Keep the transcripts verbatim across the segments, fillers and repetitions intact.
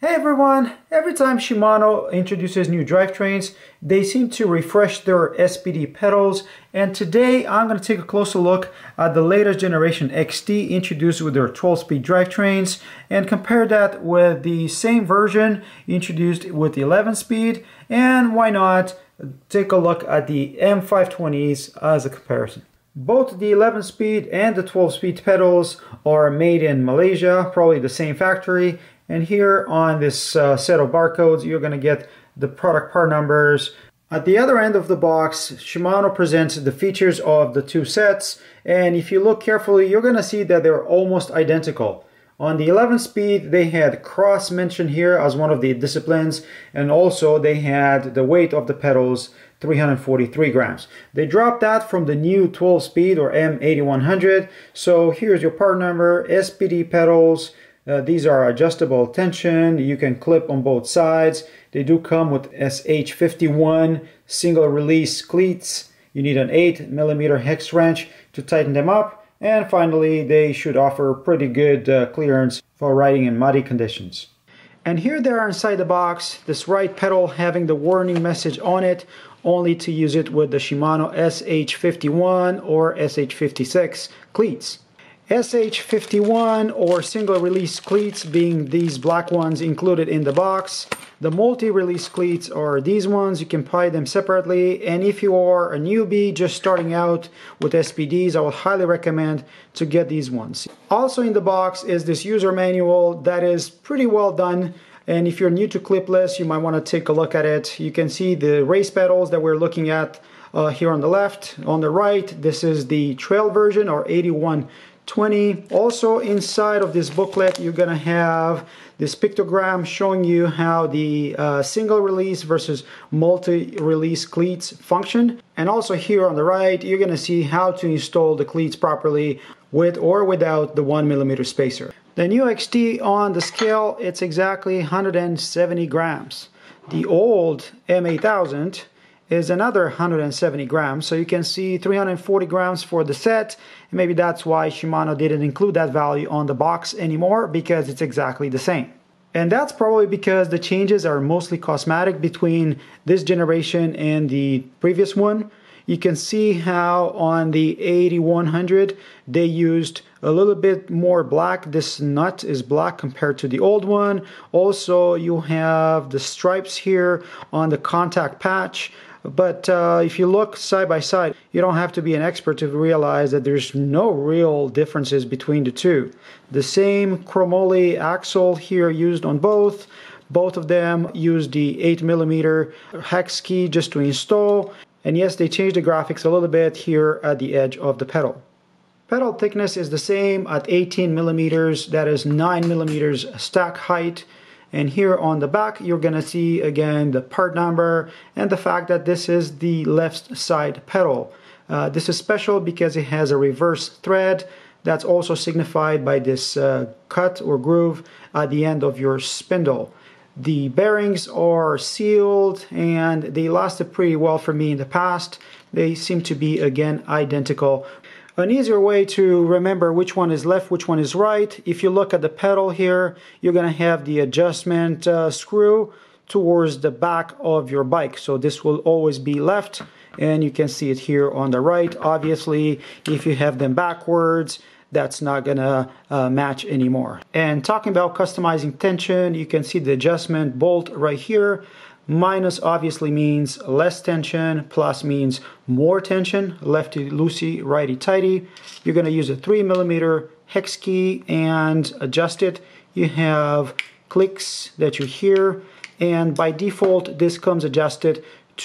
Hey everyone! Every time Shimano introduces new drivetrains, they seem to refresh their S P D pedals, and today I'm going to take a closer look at the latest generation X T introduced with their twelve speed drivetrains and compare that with the same version introduced with the eleven speed, and why not take a look at the M five twenties as a comparison. Both the eleven speed and the twelve speed pedals are made in Malaysia, probably the same factory. And here on this uh, set of barcodes, you're going to get the product part numbers. At the other end of the box, Shimano presents the features of the two sets. And if you look carefully, you're going to see that they're almost identical. On the eleven speed, they had cross mentioned here as one of the disciplines. And also they had the weight of the pedals, three hundred forty-three grams. They dropped that from the new twelve speed or M eighty-one hundred. So here's your part number, S P D pedals. Uh, these are adjustable tension. You can clip on both sides. They do come with S H fifty-one single release cleats. You need an eight millimeter hex wrench to tighten them up. And finally, they should offer pretty good uh, clearance for riding in muddy conditions. And here they are inside the box. This right pedal having the warning message on it, only to use it with the Shimano S H fifty-one or S H fifty-six cleats. S H fifty-one or single release cleats being these black ones included in the box. The multi-release cleats are these ones. You can buy them separately, and if you are a newbie just starting out with S P Ds, I would highly recommend to get these ones. Also in the box is this user manual that is pretty well done, and if you're new to clipless, you might want to take a look at it. You can see the race pedals that we're looking at uh, here on the left. On the right, this is the trail version or eighty-one twenty. Also inside of this booklet, you're gonna have this pictogram showing you how the uh, single release versus multi-release cleats function. And also here on the right, you're gonna see how to install the cleats properly with or without the one millimeter spacer. The new X T on the scale, it's exactly one hundred seventy grams. The old M eight thousand is another one hundred seventy grams, so you can see three hundred forty grams for the set. And maybe that's why Shimano didn't include that value on the box anymore, because it's exactly the same. And that's probably because the changes are mostly cosmetic between this generation and the previous one. You can see how on the eighty-one hundred they used a little bit more black. This nut is black compared to the old one. Also, you have the stripes here on the contact patch. But uh, if you look side by side, you don't have to be an expert to realize that there's no real differences between the two. The same chromoly axle here used on both. Both of them use the eight millimeter hex key just to install. And yes, they changed the graphics a little bit here at the edge of the pedal. Pedal thickness is the same at eighteen millimeters. That is nine millimeters stack height. And here on the back, you're gonna see again the part number and the fact that this is the left side pedal. Uh, this is special because it has a reverse thread that's also signified by this uh, cut or groove at the end of your spindle. The bearings are sealed and they lasted pretty well for me in the past. They seem to be again identical. An easier way to remember which one is left, which one is right, if you look at the pedal here, you're going to have the adjustment uh, screw towards the back of your bike. So this will always be left, and you can see it here on the right. Obviously, if you have them backwards, that's not going to uh, match anymore. And talking about customizing tension, you can see the adjustment bolt right here. Minus obviously means less tension, plus means more tension, lefty loosey, righty tighty. You're going to use a three millimeter hex key and adjust it. You have clicks that you hear, and by default this comes adjusted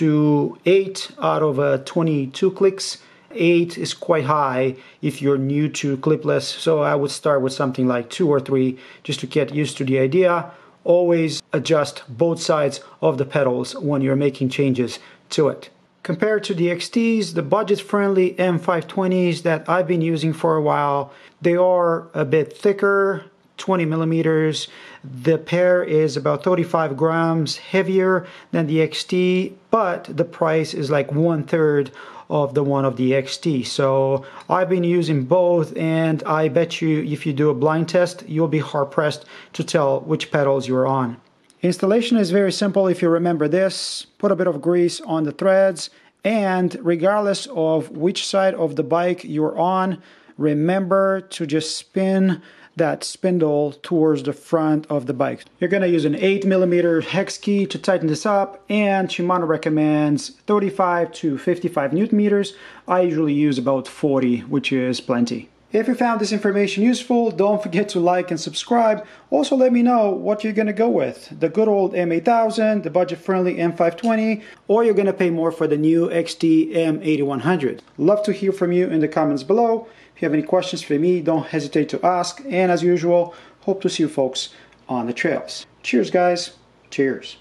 to eight out of uh, twenty-two clicks. eight is quite high if you're new to clipless, so I would start with something like two or three just to get used to the idea. Always adjust both sides of the pedals when you're making changes to it. Compared to the X Ts, the budget-friendly M five twenties that I've been using for a while, they are a bit thicker, twenty millimeters. The pair is about thirty-five grams heavier than the X T, but the price is like one third of the one of the X T. So I've been using both, and I bet you if you do a blind test, you'll be hard pressed to tell which pedals you're on. Installation is very simple if you remember this. Put a bit of grease on the threads, and regardless of which side of the bike you're on, remember to just spin that spindle towards the front of the bike. You're going to use an eight millimeter hex key to tighten this up, and Shimano recommends thirty-five to fifty-five newton meters. I usually use about forty, which is plenty. If you found this information useful, don't forget to like and subscribe. Also, let me know what you're going to go with. The good old M eight thousand, the budget-friendly M five twenty, or you're going to pay more for the new X T M eighty-one hundred. Love to hear from you in the comments below. If you have any questions for me, don't hesitate to ask. And as usual, hope to see you folks on the trails. Cheers, guys. Cheers.